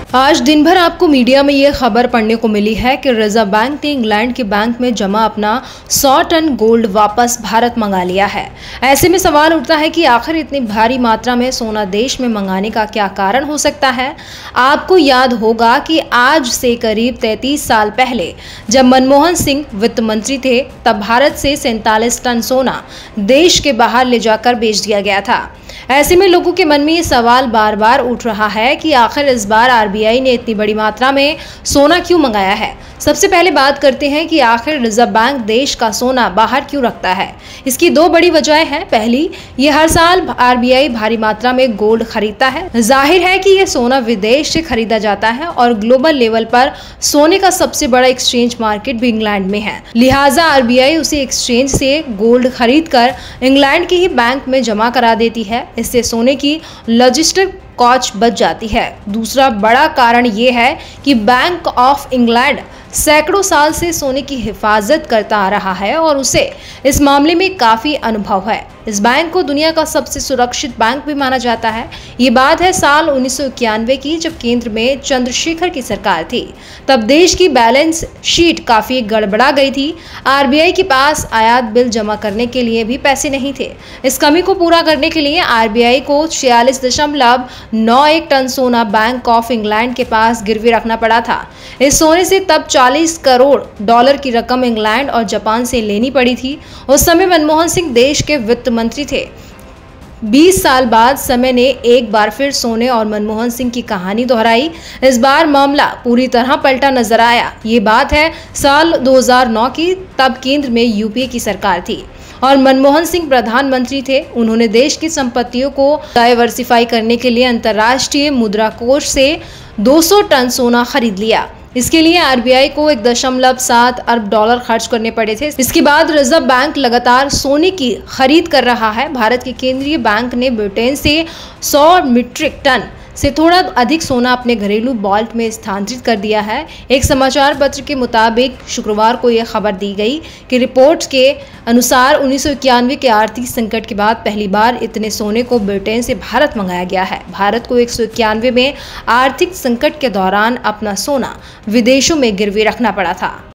आज दिन भर आपको मीडिया में ये खबर पढ़ने को मिली है कि रिजर्व बैंक ने इंग्लैंड के बैंक में जमा अपना 100 टन गोल्ड वापस भारत मंगा लिया है। ऐसे में सवाल उठता है कि आखिर इतनी भारी मात्रा में सोना देश में मंगाने का क्या कारण हो सकता है। आपको याद होगा कि आज से करीब 33 साल पहले जब मनमोहन सिंह वित्त मंत्री थे, तब भारत से 47 टन सोना देश के बाहर ले जाकर बेच दिया गया था। ऐसे में लोगों के मन में ये सवाल बार बार उठ रहा है कि आखिर इस बार आरबीआई ने इतनी बड़ी मात्रा में सोना क्यों मंगाया है। सबसे पहले बात करते हैं कि आखिर रिजर्व बैंक देश का सोना बाहर क्यों रखता है। इसकी दो बड़ी वजहें हैं। पहली, ये हर साल आरबीआई भारी मात्रा में गोल्ड खरीदता है। जाहिर है कि यह सोना विदेश से खरीदा जाता है और ग्लोबल लेवल पर सोने का सबसे बड़ा एक्सचेंज मार्केट भी इंग्लैंड में है। लिहाजा आरबीआई उसी एक्सचेंज से गोल्ड खरीद कर इंग्लैंड के ही बैंक में जमा करा देती है। इससे सोने की लॉजिस्टिक कॉस्ट बच जाती है। दूसरा बड़ा कारण ये है कि बैंक ऑफ इंग्लैंड सैकड़ों साल से सोने की हिफाजत करता आ रहा है और उसे इस मामले में काफी अनुभव है। इस बैंक को दुनिया का सबसे सुरक्षित बैंक भी माना जाता है। ये बात है साल 1991 की, जब केंद्र में चंद्रशेखर की सरकार थी। तब देश की बैलेंस शीट काफी गड़बड़ा गई थी। आरबीआई के पास आयात बिल जमा करने के लिए भी पैसे नहीं थे। इस कमी को पूरा करने के लिए आरबीआई को 46.91 टन सोना बैंक ऑफ इंग्लैंड के पास गिरवी रखना पड़ा था। इस सोने से तब 40 करोड़ डॉलर की रकम इंग्लैंड और जापान से लेनी पड़ी थी। उस समय मनमोहन सिंह देश के वित्त मंत्री थे। 20 साल बाद समय ने एक बार फिर सोने और मनमोहन सिंह की कहानी दोहराई। इस बार मामला पूरी तरह पलटा नजर आया। ये बात है साल 2009 की। तब केंद्र में यूपीए की सरकार थी और मनमोहन सिंह प्रधानमंत्री थे। उन्होंने देश की संपत्तियों को डाइवर्सिफाई करने के लिए अंतर्राष्ट्रीय मुद्रा कोष से 200 टन सोना खरीद लिया। इसके लिए आरबीआई को 1.7 अरब डॉलर खर्च करने पड़े थे। इसके बाद रिजर्व बैंक लगातार सोने की खरीद कर रहा है। भारत के केंद्रीय बैंक ने ब्रिटेन से 100 मीट्रिक टन से थोड़ा अधिक सोना अपने घरेलू वॉल्ट में स्थानांतरित कर दिया है। एक समाचार पत्र के मुताबिक शुक्रवार को यह खबर दी गई कि रिपोर्ट्स के अनुसार 1991 के आर्थिक संकट के बाद पहली बार इतने सोने को ब्रिटेन से भारत मंगाया गया है। भारत को 1991 में आर्थिक संकट के दौरान अपना सोना विदेशों में गिरवी रखना पड़ा था।